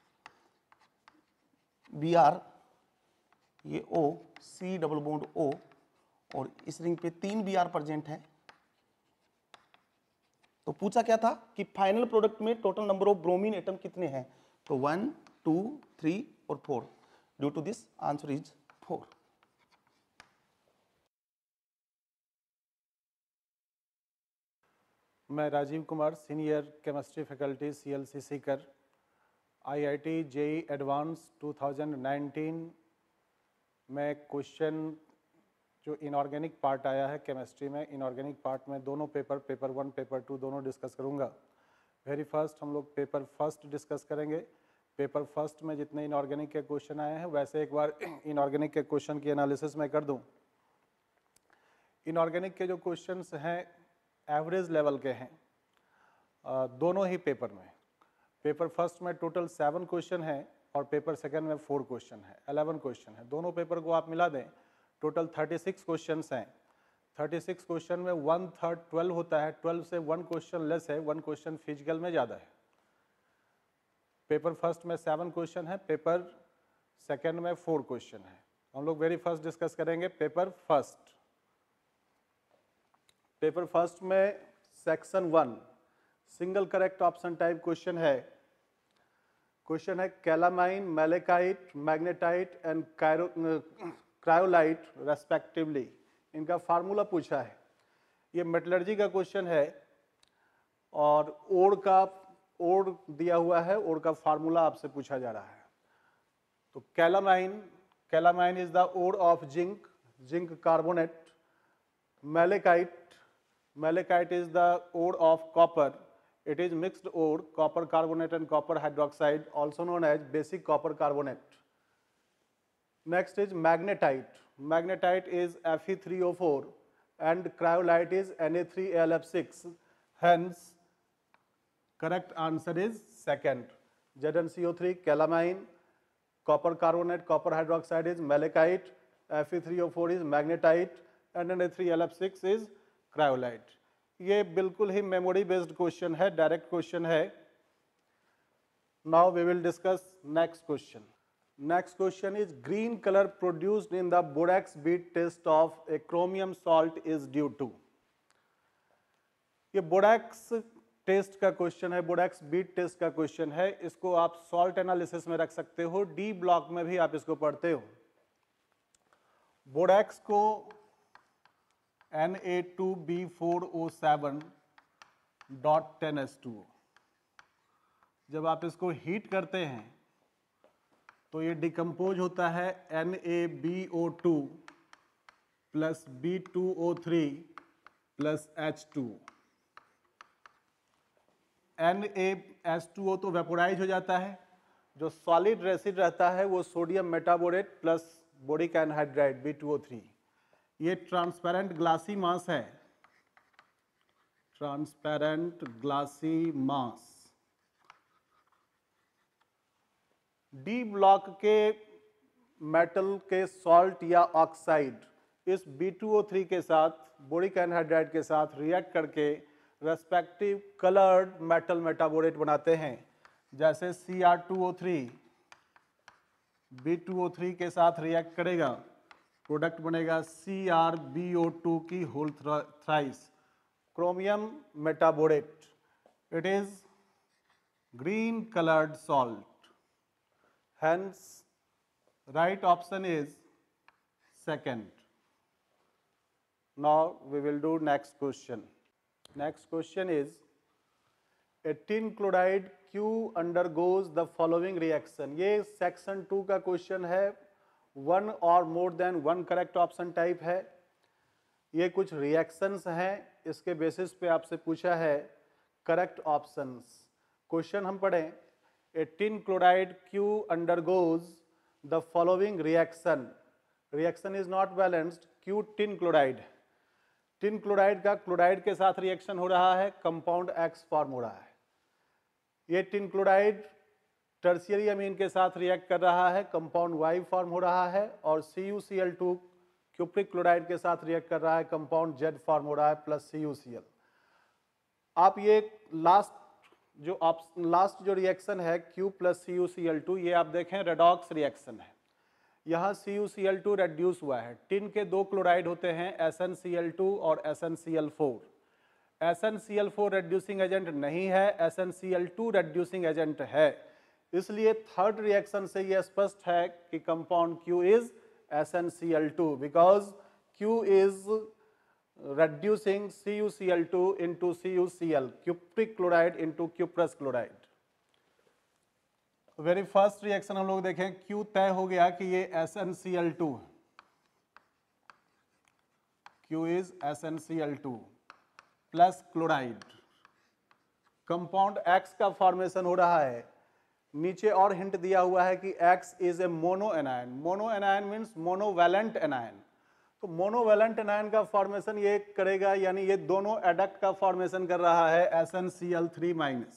बी आर, ये O, C double bond O, और इस रिंग पे तीन बी आर प्रेजेंट है। तो पूछा क्या था कि फाइनल प्रोडक्ट में total number of bromine atom कितने हैं, तो वन, टू, थ्री और four. Due to this answer is four. मैं Rajeev Kumar, senior chemistry faculty C L C Sikar, I I T JEE advance two thousand nineteen में क्वेश्चन जो इनऑर्गेनिक पार्ट आया है केमिस्ट्री में, इनऑर्गेनिक पार्ट में दोनों paper, paper one paper two दोनों डिस्कस करूंगा। वेरी फर्स्ट हम लोग पेपर फर्स्ट डिस्कस करेंगे। पेपर फर्स्ट में जितने इनऑर्गेनिक के क्वेश्चन आए हैं वैसे एक बार इनऑर्गेनिक के क्वेश्चन की एनालिसिस मैं कर दूं। इनऑर्गेनिक के जो क्वेश्चंस हैं एवरेज लेवल के हैं आ, दोनों ही पेपर में। पेपर फर्स्ट में टोटल सेवन क्वेश्चन है और पेपर सेकंड में फोर क्वेश्चन है, अलेवन क्वेश्चन है। दोनों पेपर को आप मिला दें टोटल थर्टी सिक्स क्वेश्चंस हैं। थर्टी सिक्स क्वेश्चन में वन थर्ड ट्वेल्व होता है, ट्वेल्व से वन क्वेश्चन लेस है, वन क्वेश्चन फिजिकल में ज़्यादा है। पेपर फर्स्ट में सेवन क्वेश्चन है, पेपर सेकंड में फोर क्वेश्चन है। हम लोग वेरी फर्स्ट डिस्कस करेंगे पेपर फर्स्ट। पेपर फर्स्ट में section one single correct option type question है। क्वेश्चन है calamine, malachite, magnetite and cryolite respectively, इनका फार्मूला पूछा है। ये मेटलर्जी का क्वेश्चन है और ओर का ओर दिया हुआ है, ओर का फार्मूला आपसे पूछा जा रहा है। तो calamine, calamine is the ore of zinc, zinc carbonate. Malachite, malachite is the ore of copper, it is mixed ore, copper carbonate and copper hydroxide, also known as basic copper carbonate. Next is magnetite. Magnetite is F e three O four and cryolite is N A three A l F six. Hence, correct answer is second. Z n C O three, calamine, copper carbonate, copper hydroxide is malachite, F e three O four is magnetite and N A three A l F six is cryolite. ये बिल्कुल ही मेमोरी बेस्ड क्वेश्चन है, डायरेक्ट क्वेश्चन है। Now we will discuss next question. Next question is green colour produced in the borax bead test of a chromium salt is due to. ये बोरेक्स टेस्ट का क्वेश्चन है, बोरेक्स बीट टेस्ट का क्वेश्चन है। इसको आप सॉल्ट एनालिसिस में रख सकते हो, डी ब्लॉक में भी आप इसको पढ़ते हो। बोरेक्स को N A two B four O seven dot ten S two O, जब आप इसको हीट करते हैं तो ये डिकम्पोज होता है N A B O two plus B two O three plus H two O। N A H two O तो वेपोराइज हो जाता है, जो सॉलिड रेसिड रहता है वो sodium metaborate plus boric anhydride B two O three। ये ट्रांसपेरेंट ग्लासी मास है, transparent glassy mass. D block के मेटल के सॉल्ट या ऑक्साइड इस B two O three के साथ, बोरिक एनहाइड्राइड के साथ रिएक्ट करके रेस्पेक्टिव कलर्ड मेटल मेटाबोरेट बनाते हैं। जैसे C R two O three B two O three के साथ रिएक्ट करेगा, प्रोडक्ट बनेगा C R B O two की whole thrice, chromium metaborate. It is green coloured salt, hence right option is second. Now we will do next question. Next question is a tin chloride Q undergoes the following reaction। ये सेक्शन टू का क्वेश्चन है, वन और more than one correct option type है। ये कुछ रिएक्शंस हैं, इसके बेसिस पे आपसे पूछा है करेक्ट ऑप्शंस। क्वेश्चन हम पढ़ें, a tin chloride Q undergoes the following reaction. Reaction is not balanced. Q tin chloride. Tin chloride का क्लोराइड के साथ रिएक्शन हो रहा है, कंपाउंड एक्स फॉर्म हो रहा है। ये टिन क्लोराइड टर्शियरी अमीन के साथ रिएक्ट कर रहा है, कंपाउंड वाई फॉर्म हो रहा है, और C U C L two cupric chloride के साथ रिएक्ट कर रहा है, कंपाउंड जेड फॉर्म हो रहा है plus C U C L. आप ये लास्ट जो लास्ट जो रिएक्शन है Q plus C U C L two, ये आप देखें रेडॉक्स रिएक्शन है। यहाँ C U C L two reduce हुआ है। टिन के दो क्लोराइड होते हैं, S N C L two और S N C L four. S N C L four reducing agent नहीं है, S N C L to reducing agent है। इसलिए थर्ड रिएक्शन से यह स्पष्ट है कि compound Q is S N C L two because Q is reducing C U C L two into C U C L, cupric chloride into cuprous chloride। Very first reaction हम लोग देखें, Q तय हो गया कि ये S N C L two, Q is S N C L two plus chloride. Compound X का फॉर्मेशन हो रहा है। नीचे और हिंट दिया हुआ है कि X is a mono anion. Mono anion means monovalent anion. तो मोनोवैलेंट एनायन का फॉर्मेशन ये करेगा, यानी ये दोनों एडक्ट का फॉर्मेशन कर रहा है, S N C L three minus.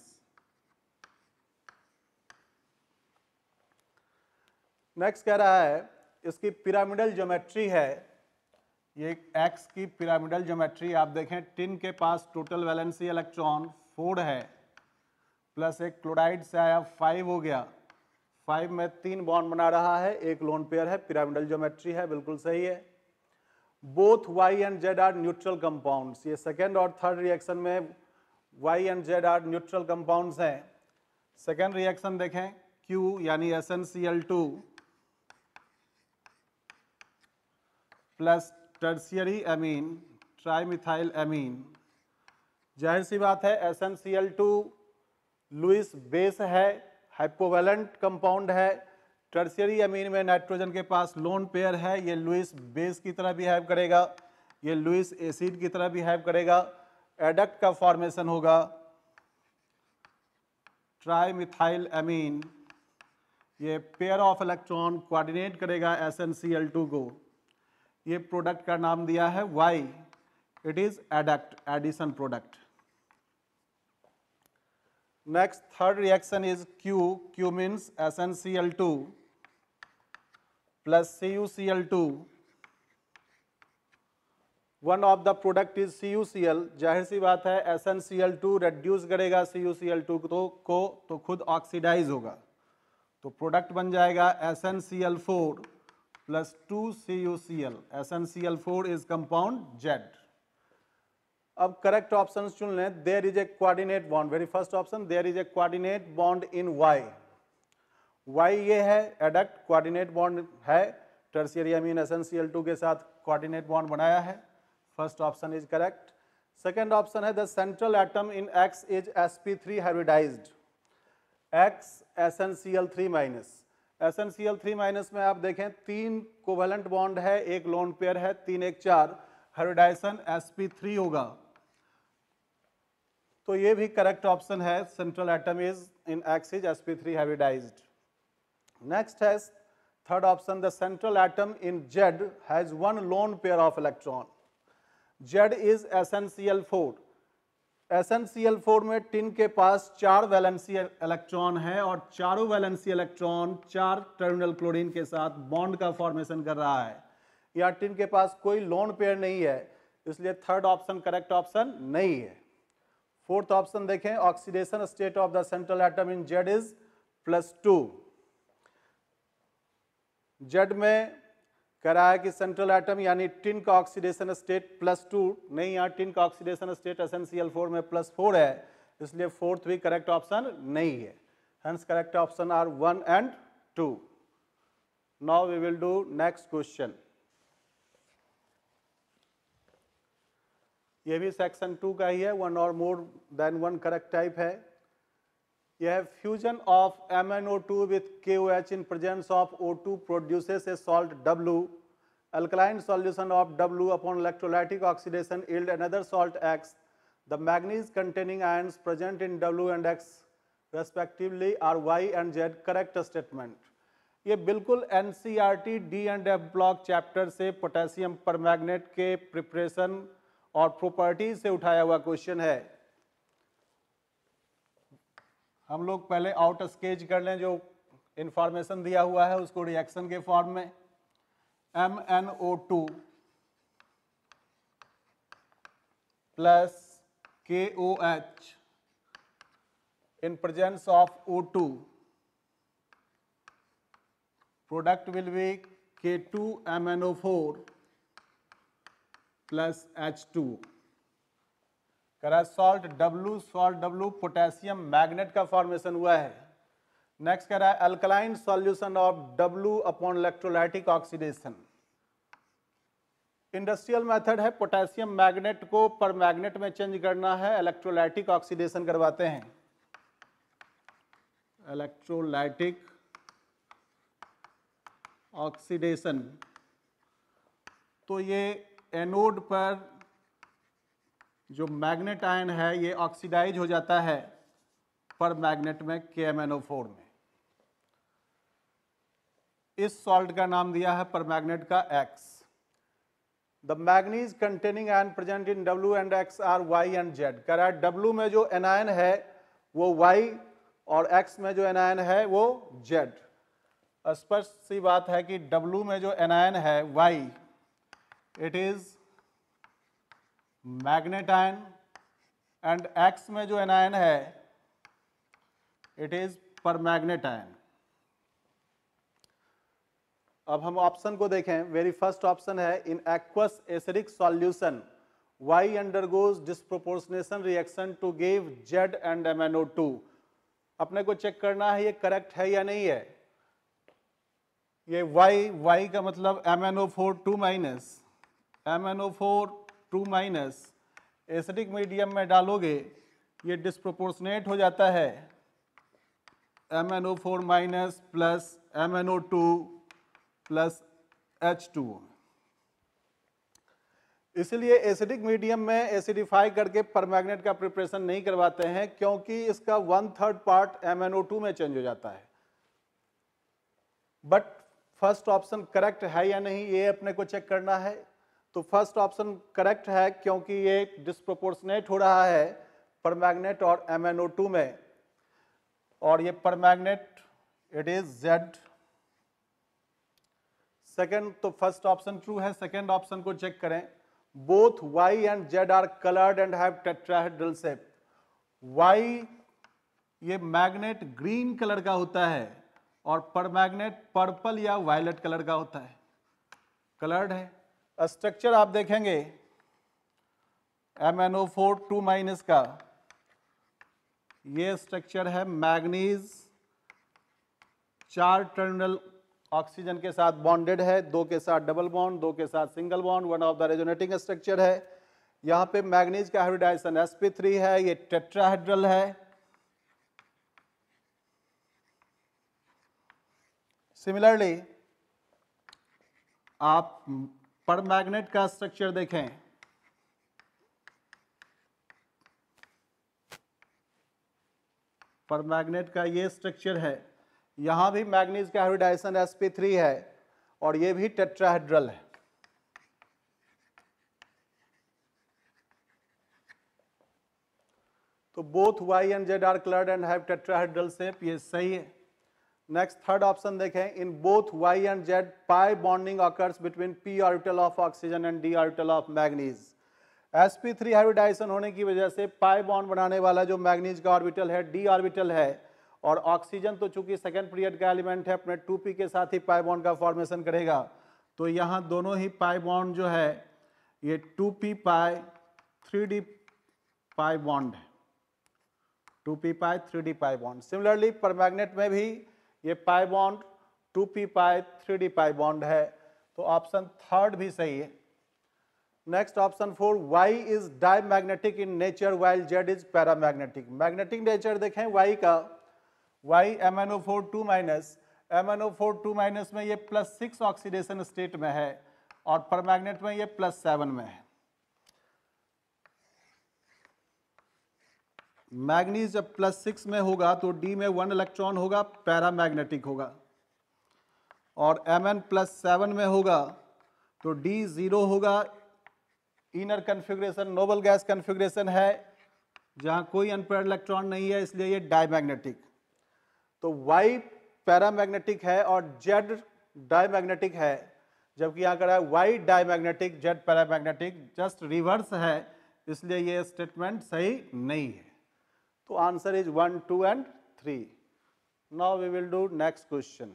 Next कह रहा है इसकी पिरामिडल ज्योमेट्री है, ये एक्स की पिरामिडल ज्योमेट्री आप देखें। टिन के पास टोटल वैलेंसी इलेक्ट्रॉन फोर है, प्लस एक क्लोराइड से आया फाइव हो गया। फाइव में तीन बॉन्ड बना रहा है, एक लोन पेयर है, पिरामिडल ज्योमेट्री है, बिल्कुल सही है। Both Y and Z are neutral compounds. ये सेकेंड और थर्ड रिएक्शन में Y and Z are neutral compounds हैं। सेकेंड रिएक्शन देखें, क्यू यानी S N C L two plus tertiary amine trimethylamine. जाहिर सी बात है S N C L two Lewis base है, हाइपोवैलेंट कंपाउंड है। टर्शियरी अमीन में नाइट्रोजन के पास लोन पेयर है, ये लुइस बेस की तरह बिहेव करेगा, ये लुइस एसिड की तरह बिहेव करेगा। एडक्ट का फॉर्मेशन होगा ट्राइमिथाइल एमीन, ये पेयर ऑफ इलेक्ट्रॉन कोऑर्डिनेट करेगा S N C L two को। ये प्रोडक्ट का नाम दिया है Y, it is adduct, addition product. Next third reaction is Q, Q means S N C L two plus C U C L two. One of the product is C U C L. जाहिर सी बात है S N C L two reduce करेगा C U C L two को, को तो खुद ऑक्सीडाइज होगा, तो प्रोडक्ट बन जाएगा S N C L four plus two C U C L. S N C L four is compound Z. अब करेक्ट ऑप्शन चुन लें। There is a coordinate bond, very first option, there is a coordinate bond in Y. Y ये है एडक्ट, कोऑर्डिनेट बॉन्ड है, tertiary amine S N C L two के साथ कोऑर्डिनेट बॉन्ड बनाया है। First option is correct. Second option है the central atom in X is S P three hybridised. X S N C L three minus. S N C L three minus में आप देखें तीन कोवेलेंट बॉन्ड है, एक लोन पेयर है, तीन एक चार, हाइब्रिडाइजेशन एस पी थ्री होगा, तो ये भी करेक्ट ऑप्शन है। Central atom is in X is S P three hybridised. Next है third option, the central atom in Z has one lone pair of electron. Z is S N C L four. S N C L four में टिन के पास चार वैलेंसी इलेक्ट्रॉन है और चारों वैलेंसी इलेक्ट्रॉन चार टर्मिनल क्लोरीन के साथ बॉन्ड का फॉर्मेशन कर रहा है। या टिन के पास कोई लोन पेयर नहीं है, इसलिए थर्ड ऑप्शन करेक्ट ऑप्शन नहीं है। फोर्थ ऑप्शन देखें, oxidation state of the central atom in Z is plus two. Z में कह रहा है कि सेंट्रल एटम यानी टिन का ऑक्सीडेशन स्टेट प्लस टू, नहीं, यहाँ टिन का oxidation state S N C L four में प्लस फोर है, इसलिए फोर्थ भी करेक्ट ऑप्शन नहीं है। Hence correct option are one and two. Now we will do next question. ये भी सेक्शन टू का ही है, वन और more than one correct type है। यह fusion of M N O two with K O H in presence of O two produces a salt W. Alkaline solution of W upon electrolytic oxidation yield another salt X. The manganese containing ions present in W and X respectively are Y and Z correct statement. ये बिल्कुल NCERT D and F block chapter से पोटेशियम परमैंगनेट के प्रिपरेशन और प्रॉपर्टीज से उठाया हुआ क्वेश्चन है। हम लोग पहले आउट स्केच कर लें, जो इंफॉर्मेशन दिया हुआ है उसको रिएक्शन के फॉर्म में। M N O two plus K O H in presence of O two, product will be K two M n O four plus H two। करा salt W, salt W potassium manganate का फॉर्मेशन हुआ है। नेक्स्ट करा alkaline solution of W upon electrolytic oxidation. Industrial method है, पोटेशियम मैग्नेट को पर मैग्नेट में चेंज करना है, इलेक्ट्रोलाइटिक ऑक्सीडेशन करवाते हैं। इलेक्ट्रोलाइटिक ऑक्सीडेशन, तो ये एनोड पर जो मैग्नेट आयन है ये ऑक्सीडाइज हो जाता है पर मैग्नेट में के एम एन ओ फोर में। इस सॉल्ट का नाम दिया है पर मैग्नेट का X। The manganese containing ion present in W and X are Y and Z। कह रहा है W में जो एनायन है वो Y और X में जो एनायन है वो Z। स्पष्ट सी बात है कि W में जो एनायन है Y, it is manganate ion, and X में जो एनायन है इट इज परमैग्नेट आयन। अब हम ऑप्शन को देखें। वेरी फर्स्ट ऑप्शन है, in aqueous acidic solution Y undergoes disproportionation reaction to give Z and M N O two. अपने को चेक करना है ये करेक्ट है या नहीं है। ये Y, Y का मतलब M N O four two minus, M N O four two minus acidic medium में डालोगे ये डिस्प्रोपोर्शनेट हो जाता है, M N O four minus plus M N O two plus H two. इसलिए एसिडिक मीडियम में एसिडिफाई करके परमैग्नेट का प्रिपरेशन नहीं करवाते हैं, क्योंकि इसका one third part M N O two में चेंज हो जाता है। बट फर्स्ट ऑप्शन करेक्ट है या नहीं ये अपने को चेक करना है। तो फर्स्ट ऑप्शन करेक्ट है, क्योंकि ये डिस्प्रोपोर्शनेट हो रहा है परमैग्नेट और एम एन ओ टू में, और ये permanganate it is Z। Second, तो फर्स्ट ऑप्शन ट्रू है। सेकेंड ऑप्शन को चेक करें। Both Y and Z are coloured and have tetrahedral shape. Y ये मैग्नेट ग्रीन कलर का होता है और परमैग्नेट पर्पल या वायलेट कलर का होता है, कलर्ड है। स्ट्रक्चर आप देखेंगे M N O four two minus का, ये स्ट्रक्चर है मैग्नीज चार टर्मिनल ऑक्सीजन के साथ बॉन्डेड है, दो के साथ डबल बॉन्ड, दो के साथ single bond, one of the resonating structure है। यहाँ पे मैग्नीज का हाइब्रिडाइजेशन एस पी थ्री है, ये टेट्राहेड्रल है। सिमिलरली आप परमैग्नेट का स्ट्रक्चर देखें, परमैग्नेट का ये स्ट्रक्चर है, यहां भी मैग्नीज का हाइब्रिडाइजेशन एस पी थ्री है और ये भी टेट्राहेड्रल है। तो both Y and Z are coloured and have tetrahedral shape, ये सही है। नेक्स्ट थर्ड ऑप्शन देखें। In both Y and Z pi bonding occurs between p orbital of oxygen and d orbital of manganese. S P three hybridisation होने की वजह से पाई बॉन्ड बनाने वाला जो मैग्नीज का ऑर्बिटल है d ऑर्बिटल है, और ऑक्सीजन तो चूंकि सेकेंड पीरियड का एलिमेंट है अपने टू पी के साथ ही पाई बॉन्ड का फॉर्मेशन करेगा, तो यहाँ दोनों ही पाई बॉन्ड जो है ये two P pi three D pi bond है, two P pi three D pi bond. Similarly permanganate में भी ये pi bond two P pi three D pi bond है, तो ऑप्शन थर्ड भी सही है। Next option four, Y is diamagnetic in nature while Z is paramagnetic. Magnetic nature देखें Y का, Y M N O four two minus, M N O four two minus में ये प्लस सिक्स ऑक्सीडेशन स्टेट में है और परमैग्नेट में ये प्लस सेवन में है। मैग्नीज जब प्लस सिक्स में होगा तो डी में वन इलेक्ट्रॉन होगा, पैरामैग्नेटिक होगा। और एम एन प्लस सेवन में होगा तो डी जीरो होगा, inner configuration noble gas configuration है जहां कोई अनपेयर्ड इलेक्ट्रॉन नहीं है, इसलिए ये डायमैग्नेटिक। तो वाई पैरामैग्नेटिक है और जेड डायमैग्नेटिक है, जबकि यहां कह रहा है Y diamagnetic Z paramagnetic, just reverse है, इसलिए ये स्टेटमेंट सही नहीं है। तो answer is one two and three. Now we will do next question.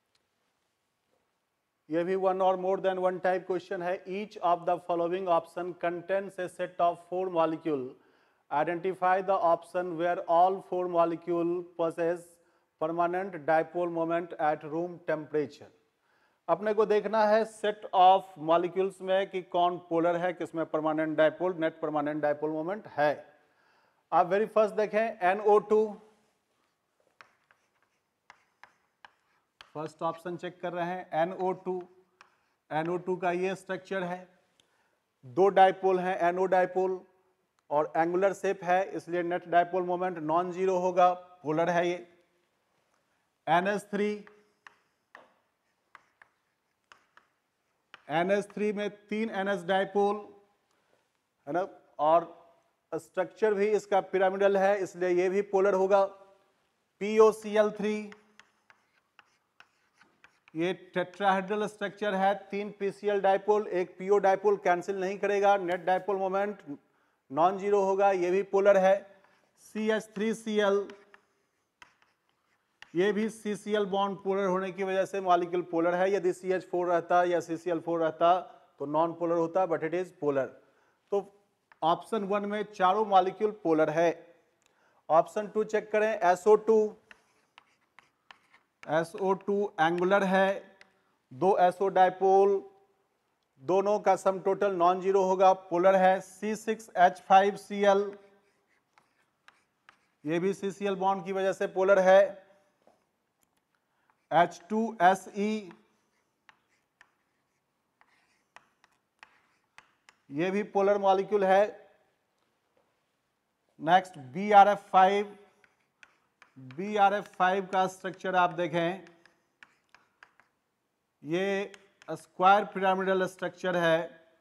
ये भी वन और more than one type question है। Each of the following option contains a set of four molecule, identify the option where all four molecule possess permanent dipole moment at room temperature. अपने को देखना है सेट ऑफ मॉलिक्यूल्स में कि कौन पोलर है, किसमें permanent dipole net permanent dipole moment है। आप वेरी फर्स्ट देखें N O two, first option check कर रहे हैं N O two. N O two का ये स्ट्रक्चर है, दो डाइपोल हैं एनओ डाइपोल और एंगुलर शेप है, इसलिए net dipole moment non zero होगा, पोलर है ये। N S three, N S three में तीन एन एस डाइपोल है ना, और स्ट्रक्चर भी इसका पिरामिडल है, इसलिए ये भी पोलर होगा। P O C L three, ये टेट्राहेड्रल स्ट्रक्चर है, तीन पीसीएल डाइपोल एक पीओ डाइपोल, कैंसिल नहीं करेगा, net dipole moment non zero होगा, ये भी पोलर है। C H three C L, ये भी C C L bond polar होने की वजह से मॉलिक्यूल पोलर है। यदि सी एच फोर रहता या सी सी एल फोर रहता तो नॉन पोलर होता, बट इट इज पोलर। तो ऑप्शन वन में चारों मॉलिक्यूल पोलर है। ऑप्शन टू चेक करें, S O two, S O two angular है, दो एस ओ डाइपोल, दोनों का सम टोटल नॉन जीरो होगा, पोलर है। C six H five C L, ये भी सी सी एल बॉन्ड की वजह से पोलर है। एच टू एस ई, ये भी पोलर मॉलिक्यूल है। Next B R F five, B R F five का स्ट्रक्चर आप देखें, ये स्क्वायर पिरामिडल स्ट्रक्चर है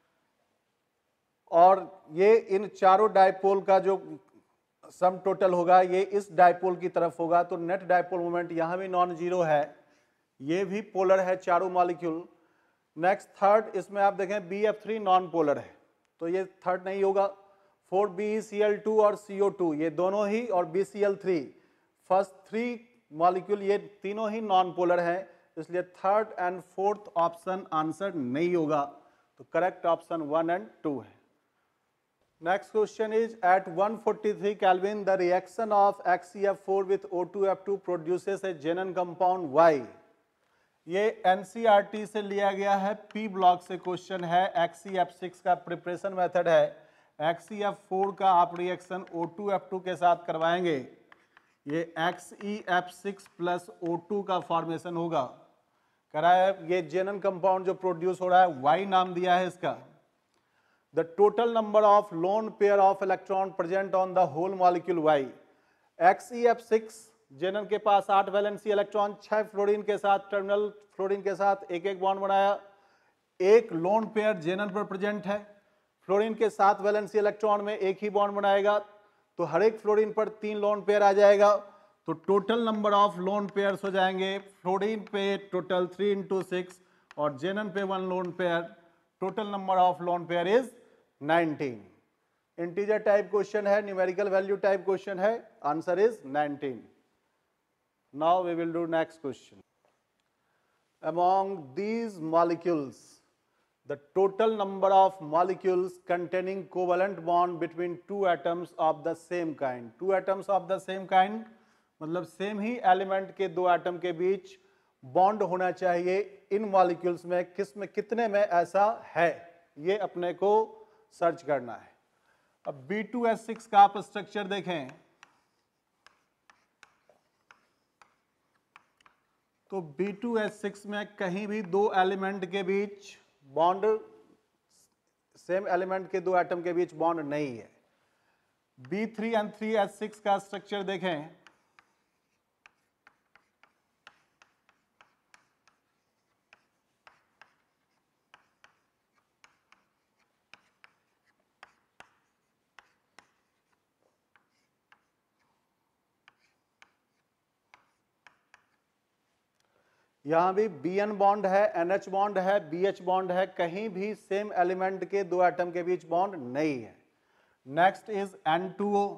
और ये इन चारों डाइपोल का जो सम टोटल होगा ये इस डाइपोल की तरफ होगा, तो नेट डाइपोल मोमेंट यहां भी नॉन जीरो है, ये भी पोलर है चारों मॉलिक्यूल। नेक्स्ट थर्ड, इसमें आप देखें B F three non polar है, तो ये थर्ड नहीं होगा। Four B C L two और सी ओ टू ये दोनों ही, और B C L three, first three molecule ये तीनों ही नॉन पोलर हैं, इसलिए third and fourth option answer नहीं होगा, तो correct option one and two है। Next question is at one forty three kelvin the reaction of X C F four with O two F two produces a xenon compound Y. ये एन सी आर टी से लिया गया है, पी ब्लॉक से क्वेश्चन है, एक्स सी एफ सिक्स का प्रिपरेशन मेथड है। एक्स सी एफ फोर का आप reaction O two F two के साथ करवाएंगे, ये X E F six plus O two का फॉर्मेशन होगा। करा है ये जेनन कंपाउंड जो प्रोड्यूस हो रहा है, वाई नाम दिया है इसका। The total number of lone pair of electron present on the whole molecule Y. X E F six xenon के पास आठ वैलेंसी इलेक्ट्रॉन, छह फ्लोरीन के साथ टर्मिनल फ्लोरीन के साथ एक एक बॉन्ड बनाया, एक लोन पेयर जेनन पर प्रेजेंट है, फ्लोरीन के साथ वैलेंसी इलेक्ट्रॉन में एक ही बॉन्ड बनाएगा, तो हर एक फ्लोरीन पर तीन लोन पेयर आ जाएगा, तो total number of lone pairs हो जाएंगे फ्लोरीन पे टोटल थ्री इंटू सिक्स और जेनन पे one lone pair, total number of lone pair is nineteen. Integer type question है, न्यूमेरिकल वैल्यू टाइप क्वेश्चन है, answer is nineteen. Now we will do next question. Among these molecules, the total number of molecules containing covalent bond between two atoms of the same kind. Two atoms of the same kind मतलब सेम ही एलिमेंट के दो एटम के बीच बॉन्ड होना चाहिए इन मॉलिक्यूल्स में, किस में कितने में ऐसा है, ये अपने को सर्च करना है। अब बी टू एस सिक्स का आप स्ट्रक्चर देखें तो बी टू एस सिक्स में कहीं भी दो एलिमेंट के बीच बॉन्ड, सेम एलिमेंट के दो एटम के बीच बॉन्ड नहीं है। B three N three H six का स्ट्रक्चर देखें, यहां भी बी एन बॉन्ड है, एन एच बॉन्ड है, बी एच बॉन्ड है, कहीं भी सेम एलिमेंट के दो एटम के बीच बॉन्ड नहीं है। Next is N two O,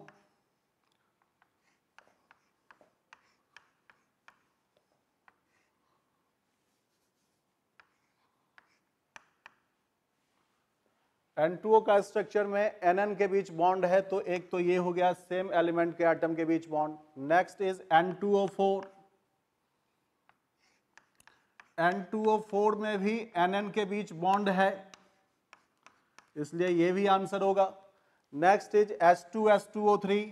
N two O का स्ट्रक्चर में एन एन के बीच बॉन्ड है, तो एक तो ये हो गया सेम एलिमेंट के एटम के बीच bond. Next is N two O four, N two O four में भी एन एन के बीच बॉन्ड है, इसलिए ये भी आंसर होगा। Next is H two S two O three,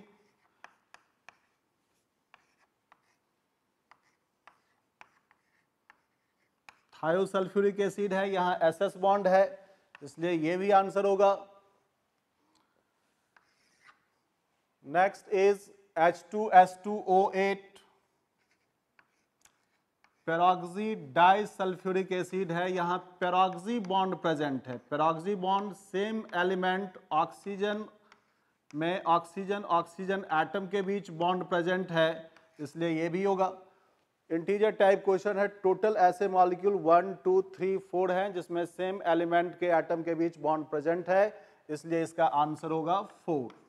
thiosulphuric acid है, यहां एस एस बॉन्ड है, इसलिए ये भी आंसर होगा। Next is H two S two O eight, peroxy disulphuric acid है, यहां पेरोक्सी बॉन्ड प्रेजेंट है। Peroxy bond same element oxygen में ऑक्सीजन ऑक्सीजन एटम के बीच बॉन्ड प्रेजेंट है, इसलिए ये भी होगा। इंटीजर टाइप क्वेश्चन है, टोटल ऐसे molecule one two three four हैं जिसमें सेम एलिमेंट के एटम के बीच बॉन्ड प्रेजेंट है, इसलिए इसका आंसर होगा फोर।